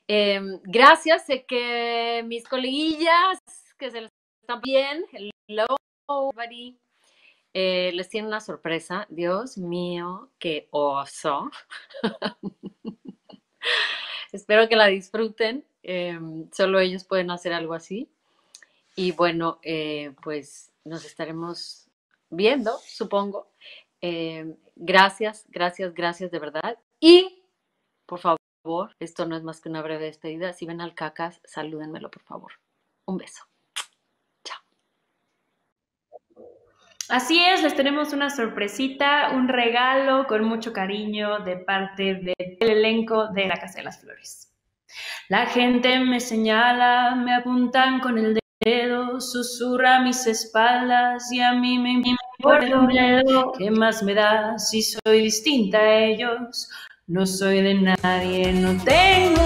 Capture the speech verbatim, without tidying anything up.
Eh, gracias, sé que mis coleguillas que se les están bien, hello, everybody, eh, les tiene una sorpresa. Dios mío, qué oso. Espero que la disfruten. Eh, solo ellos pueden hacer algo así. Y bueno, eh, pues nos estaremos viendo, supongo. Eh, gracias, gracias, gracias de verdad. Y por favor, esto no es más que una breve despedida. Si ven al cacas, salúdenmelo, por favor. Un beso. Chao. Así es, les tenemos una sorpresita, un regalo con mucho cariño de parte del elenco de La Casa de las Flores. La gente me señala, me apuntan con el dedo, susurra a mis espaldas y a mí me importa un bledo. ¿Qué más me da si soy distinta a ellos? No soy de nadie, no tengo